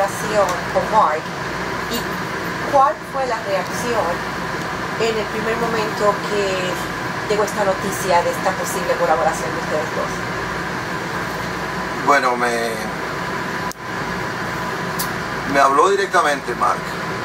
colaboración con Mark y cuál fue la reacción en el primer momento que llegó esta noticia de esta posible colaboración de ustedes dos. Bueno, me habló directamente Mark.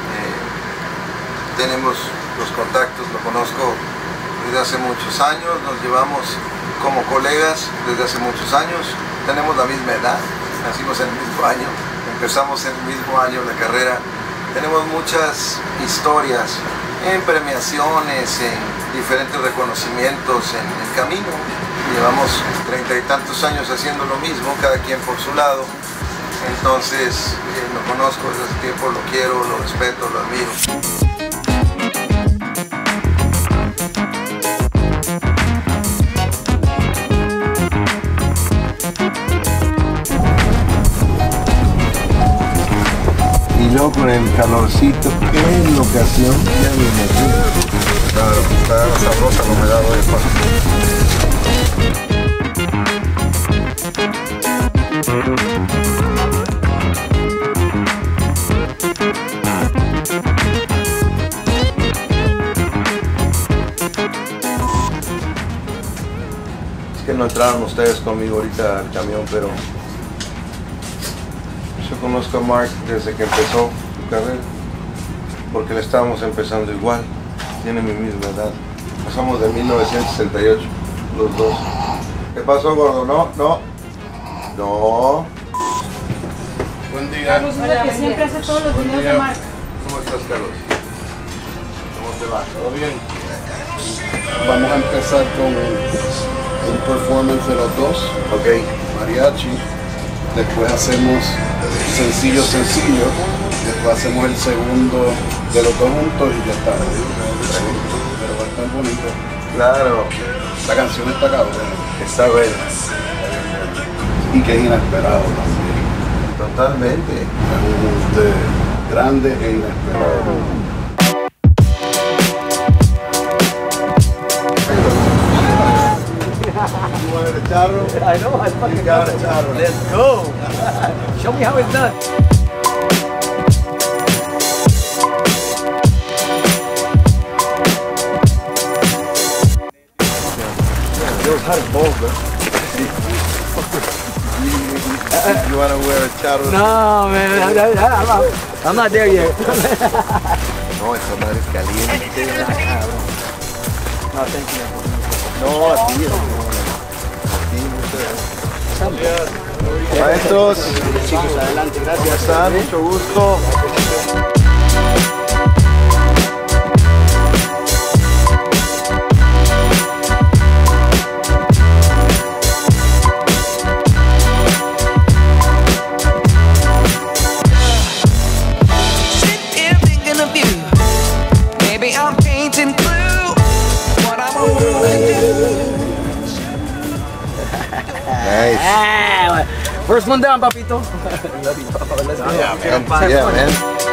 Tenemos los contactos, lo conozco desde hace muchos años, nos llevamos como colegas desde hace muchos años, tenemos la misma edad, nacimos en el mismo año, empezamos en el mismo año la carrera, tenemos muchas historias en premiaciones, en diferentes reconocimientos en el camino. Llevamos 30 y tantos años haciendo lo mismo, cada quien por su lado. Entonces, lo conozco desde hace tiempo, lo quiero, lo respeto, lo admiro. Y luego con el calorcito, qué locación, ya me imagino. Claro, está sabrosa la humedad hoy, Es que no entraron ustedes conmigo ahorita al camión, pero yo conozco a Mark desde que empezó su carrera, porque le estábamos empezando igual, tiene mi misma edad. Pasamos de 1968, los dos. ¿Qué pasó, gordo? No. Buen día. Carlos es el que siempre hace todos los videos de Mark. ¿Cómo estás, Carlos? ¿Cómo te va? ¿Todo bien? Vamos a empezar con un performance de los dos. Ok. Mariachi. Después hacemos sencillo. Después hacemos el segundo de los dos juntos y ya está. Pero va a estar bonito. Claro. La canción está cabrón. Está buena. Y que es inesperado también. Totalmente. Es un grande e inesperado. You wanted a charro? I know, I fucking You got a charro. Let's go. Show me how it's done. Those hot balls, bro. You want to wear a charro? No, man, I'm not there yet. No, esa madre es caliente. No, thank you. No, así es. Maestros, Chicos, adelante, ¿cómo gracias. están? Mucho gusto. Nice. Ah, first one down, papito. Let's go. Yeah, man.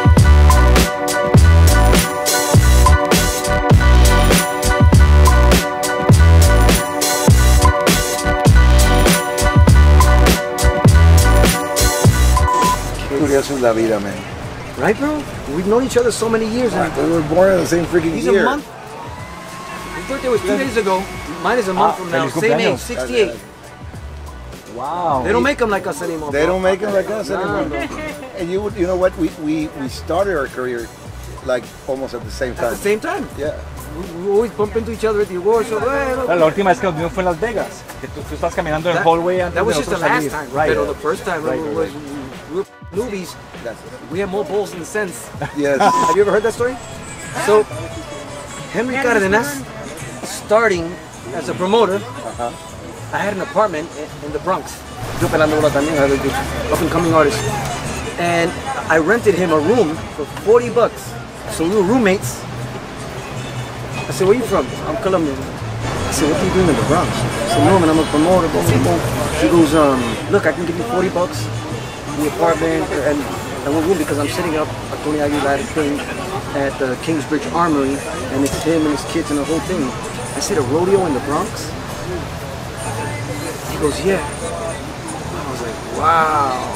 Qué curioso es la vida, man. Right, bro? We've known each other so many years. And We were born in the same freaking he's year. a month. His birthday was 2 days ago. Mine is a month from now. Same age, 68. Wow. They don't make them like us anymore. They bro. don't make them like us Nah, anymore. bro. And you know what? We started our career like almost at the same At time. the same time. Yeah. We always bump into each other at the awards. So, La última vez que nos vimos fue en Las Vegas. Que tú estás caminando en el hallway antes that was de just the nosotros last salir. time. Right. Pero the first time Right, we right. were newbies. We had more balls in the sense. Yes. Have you ever heard that story? So, Henry Cardenas, starting as a promoter, I had an apartment in the Bronx. Yo pelando bola también, I had a up and coming artist. And I rented him a room for $40. So we were roommates. I said, where you from? I'm Colombian. I said, what are you doing in the Bronx? I said, no man, I'm a promoter. Boom, boom, boom. He goes, look, I can give you $40 in the apartment and one room because I'm setting up a Tony Aguilar thing at the Kingsbridge Armory, and it's him and his kids and the whole thing. I said, a rodeo in the Bronx? He goes, yeah. I was like, wow.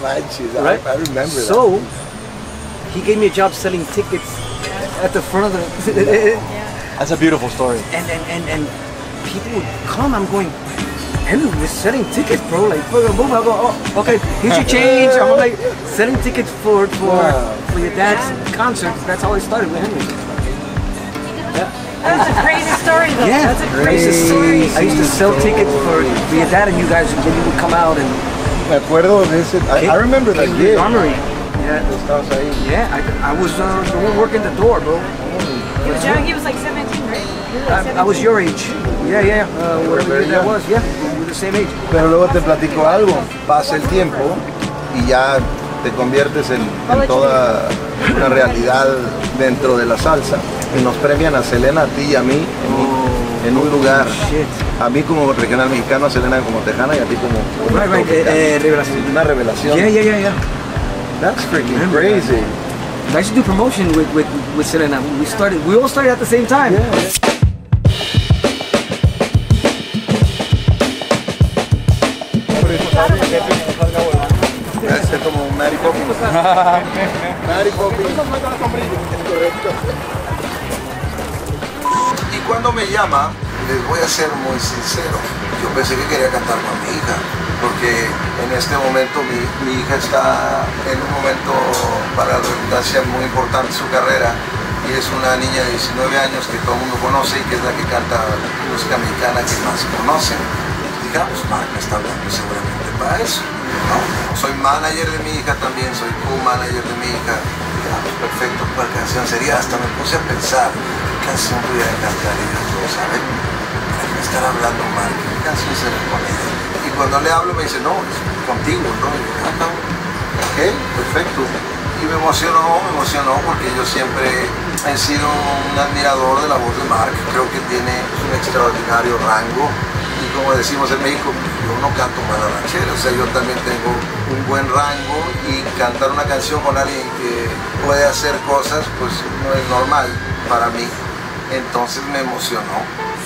manches, Right? I remember that. So he gave me a job selling tickets at the front of the. That's a beautiful story. And people would come. I'm going, Henry, we're selling tickets, bro. Like, boom, boom. I go, oh, okay, here's your change. I'm like selling tickets for your dad's concert. That's how I started with Henry. That's a crazy story, though. Yeah, That's a crazy story. I used to sell tickets for your dad and you guys, and then you would come out and. Me acuerdo de ese. I remember that Cambridge year. Armory. Yeah, Estabas ahí. yeah. I was the one working the door, bro. He was young. He was like 17, right? I was your age. Yeah. Whatever year that was. Yeah, we were the same age. Pero luego te platico algo. Pasa el tiempo y ya te conviertes en toda una realidad dentro de la salsa. Y nos premian a Selena, a ti y a mí en un lugar. Shit. A mí como regional mexicano, a Selena como tejana y a ti como Right. Revelación. una revelación. Yeah. That's freaking crazy. I used to do promotion with Selena. We all started at the same time. Debe ser como Mary Poppins. Mary Poppins. Y cuando me llama, les voy a ser muy sincero, yo pensé que quería cantar con mi hija, porque en este momento mi hija está en un momento, para la redundancia, muy importante en su carrera, y es una niña de 19 años que todo el mundo conoce y que es la que canta música mexicana que más conocen. Digamos, Marc me está hablando seguramente para eso, ¿no? Soy manager de mi hija también, soy co-manager de mi hija. Digamos, perfecto, ¿cuál canción sería? Hasta me puse a pensar, ¿qué canción pudiera cantar ellos dos? ¿Saben? ¿Para qué me están hablando, Marc? ¿Qué canción se le pone? Y cuando le hablo me dice, no, es contigo, ¿no? Y yo, no. Ok, perfecto. Y me emocionó porque yo siempre he sido un admirador de la voz de Marc. Creo que tiene un extraordinario rango. Y como decimos en México, yo no canto mal la ranchera, o sea, yo también tengo un buen rango y cantar una canción con alguien que puede hacer cosas, pues no es normal para mí. Entonces me emocionó.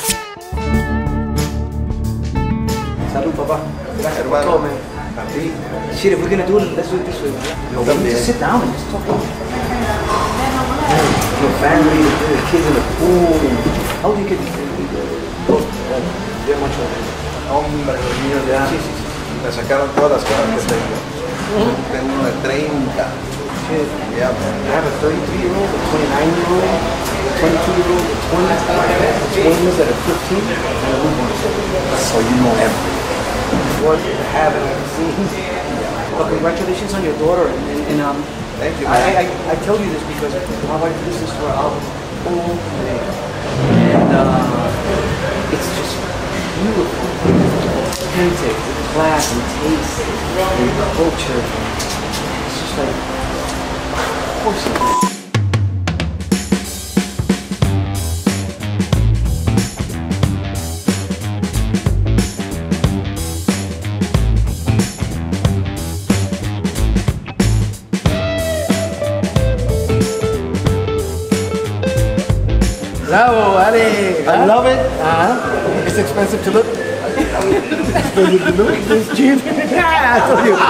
Salud, papá. Gracias, hermano. Shit, if we're gonna do it, let's do it this way. Just sit down and just talk. Your family, the kids in the pool. How old are you kids? Hombre, los niños ya me sacaron todas las cosas que tengo. Tengo uno de 30. Yeah, I have a 33-year-old, a 29-year-old, a 22-year-old, a 20, twins that are 15, and a newborn. So you know everything. What haven't seen. Well, congratulations on your daughter, and Thank you. I tell you this because my wife listens to our album all day, and it's just beautiful, authentic, with class and taste and culture. It's just like, of course it is. Bravo, Ale. I love it. It's expensive to look. It's cheap. I told you.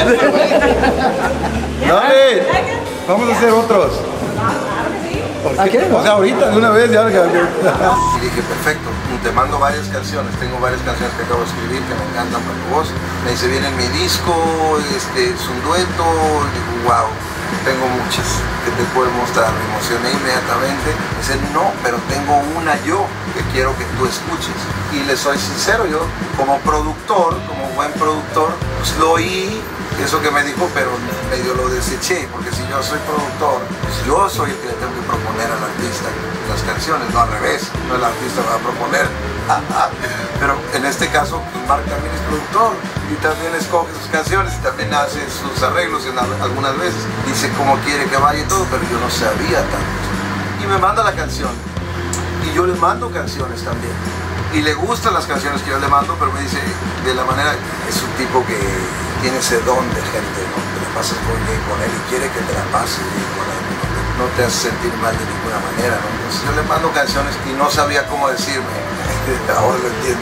Dale, vamos a hacer otros. O sea, ahorita, de una vez, ya. Y dije, perfecto, te mando varias canciones, tengo varias canciones que acabo de escribir que me encantan por tu voz. Me dice, viene en mi disco, es un dueto, y digo, wow, tengo muchas que te puedo mostrar. Me emocioné inmediatamente. Dice, no, pero tengo una yo que quiero que tú escuches. Y le soy sincero, yo como productor, como buen productor, pues lo oí, eso que me dijo, pero medio lo deseché, porque si yo soy productor, pues yo soy el que le tengo que proponer al artista las canciones, no al revés, no el artista me va a proponer. Pero en este caso, pues Marc también es productor y también escoge sus canciones y también hace sus arreglos algunas veces. Dice cómo quiere que vaya y todo, pero yo no sabía tanto. Y me manda la canción y yo le mando canciones también. Y le gustan las canciones que yo le mando, pero me dice de la manera, es un tipo que tiene ese don de gente, ¿no? Te la pasas muy bien con él y quiere que te la pases bien con él, no te hace sentir mal de ninguna manera, ¿no? Entonces yo le mando canciones y no sabía cómo decirme, ahora lo entiendo,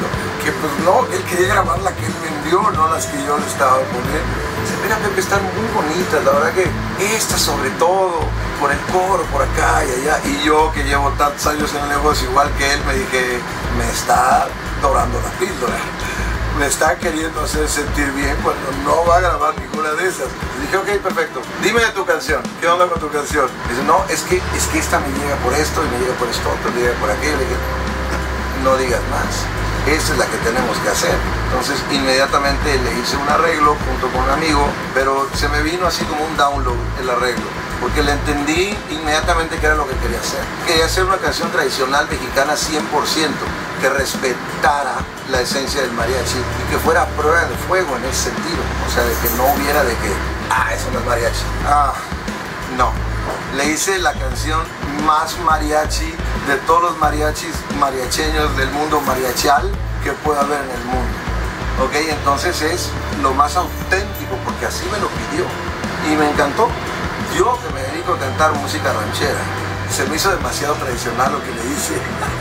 que pues no, que él quería grabar la que él me envió, no las que yo le estaba poniendo. Dice, mira Pepe, están muy bonitas, la verdad que esta sobre todo, por el coro, por acá y allá. Y yo que llevo tantos años en el negocio igual que él, me dije, me está dorando la píldora. Me está queriendo hacer sentir bien cuando no va a grabar ninguna de esas. Y dije, ok, perfecto, dime de tu canción, ¿qué onda con tu canción? Dice, no, es que esta me llega por esto y me llega por esto otro, me llega por aquello. Le dije, no digas más, esa es la que tenemos que hacer. Entonces inmediatamente le hice un arreglo junto con un amigo, pero se me vino así como un download el arreglo, porque le entendí inmediatamente que era lo que quería hacer. Quería hacer una canción tradicional mexicana 100%, que respetara la esencia del mariachi y que fuera prueba de fuego en ese sentido. O sea, de que no hubiera de que, eso no es mariachi. No. Le hice la canción más mariachi de todos los mariachis mariacheños del mundo mariachal que pueda haber en el mundo. Ok, entonces es lo más auténtico porque así me lo pidió y me encantó. Yo que me dedico a cantar música ranchera, se me hizo demasiado tradicional lo que le hice.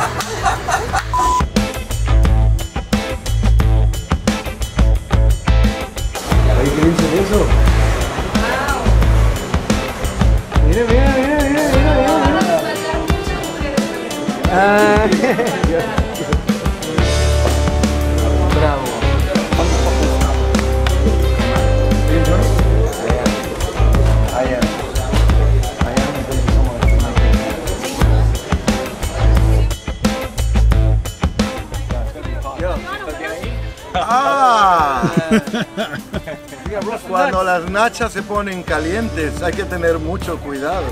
¿Qué dice eso? Mira, mira, mira, mira, mira, mira. Bravo. Cuando las nachas se ponen calientes hay que tener mucho cuidado.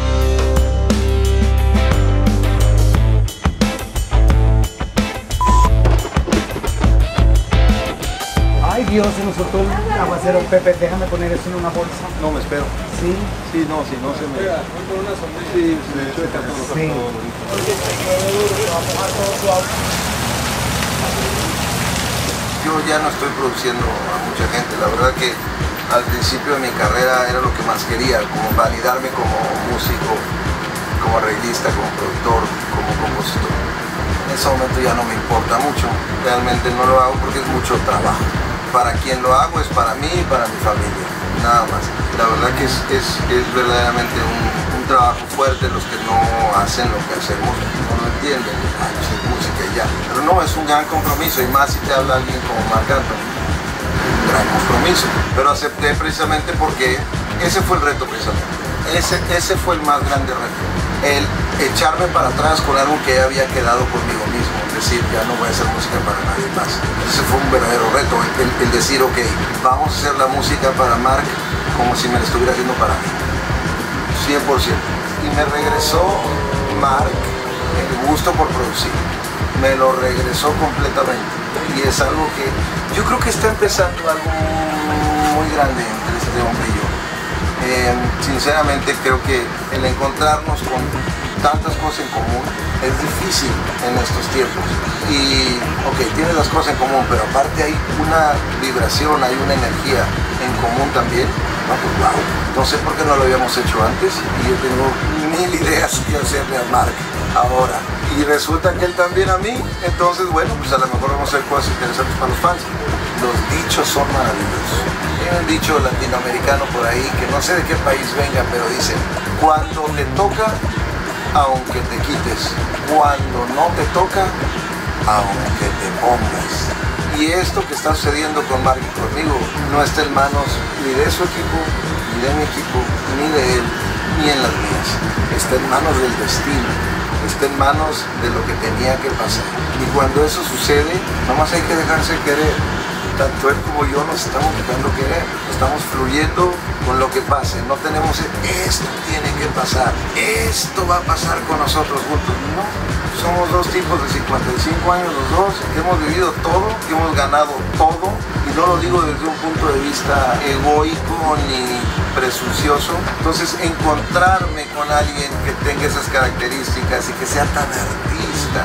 Ay Dios, se nos soltó el aguacero. Pepe, déjame poner eso en una bolsa. No me espero. Sí. Sí, no, si no se me... Sí, se chueca todo. Sí. Yo ya no estoy produciendo a mucha gente, la verdad que al principio de mi carrera era lo que más quería, como validarme como músico, como arreglista, como productor, como compositor. En ese momento ya no me importa mucho, realmente no lo hago porque es mucho trabajo. Para quien lo hago es para mí y para mi familia, nada más. La verdad que es verdaderamente un trabajo fuerte. Los que no hacen lo que hacemos no lo entienden, es música y ya. Pero no, es un gran compromiso y más si te habla alguien como Marc Anthony. Un gran compromiso. Pero acepté precisamente porque ese fue el reto precisamente. Ese fue el más grande reto. El echarme para atrás con algo que ya había quedado conmigo mismo. Es decir, ya no voy a hacer música para nadie más. Ese fue un verdadero reto. El decir, ok, vamos a hacer la música para Marc como si me la estuviera haciendo para mí. 100%. Y me regresó Marc el gusto por producir. Me lo regresó completamente. Y es algo que yo creo que está empezando algo muy grande entre este hombre y yo. Sinceramente creo que el encontrarnos con tantas cosas en común es difícil en estos tiempos. Y ok, tienes las cosas en común, pero aparte hay una vibración, hay una energía en común también. No, pues wow, no sé por qué no lo habíamos hecho antes y yo tengo 1000 ideas que hacerle a Marc ahora. Y resulta que él también a mí, entonces bueno, pues a lo mejor vamos a hacer cosas interesantes para los fans. Los dichos son maravillosos. Hay un dicho latinoamericano por ahí que no sé de qué país venga, pero dice, cuando te toca, aunque te quites, cuando no te toca, aunque te pongas. Y esto que está sucediendo con Marc y conmigo no está en manos ni de su equipo, ni de mi equipo, ni de él, ni en las mías. Está en manos del destino, está en manos de lo que tenía que pasar. Y cuando eso sucede, nomás hay que dejarse querer. Tanto él como yo nos estamos dejando querer, estamos fluyendo con lo que pase. No tenemos esto tiene que pasar, esto va a pasar con nosotros juntos. No, somos dos tipos de 55 años los dos, que hemos vivido todo, que hemos ganado todo, y no lo digo desde un punto de vista egoico ni presuncioso. Entonces encontrarme con alguien que tenga esas características y que sea tan artista,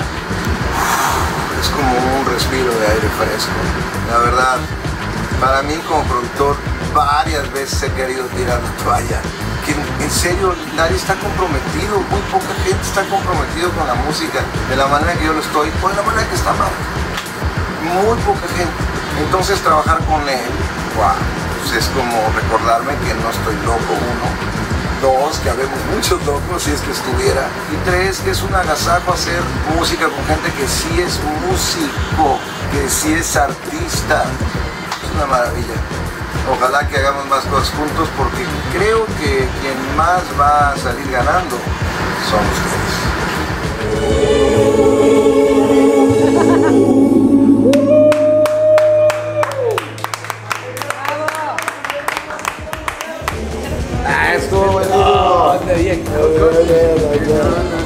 es como un respiro de aire fresco. La verdad, para mí como productor, varias veces he querido tirar la toalla. Que en serio, nadie está comprometido, muy poca gente está comprometido con la música de la manera que yo lo estoy, o de la manera que está Marc. muy poca gente. Entonces trabajar con él, wow, pues es como recordarme que no estoy loco, uno. Dos, que habemos muchos locos si es que estuviera. Y tres, que es un agasajo hacer música con gente que sí es músico, que sí es artista. Es una maravilla. Ojalá que hagamos más cosas juntos porque creo que quien más va a salir ganando son ustedes. Estuvo bueno. Bien.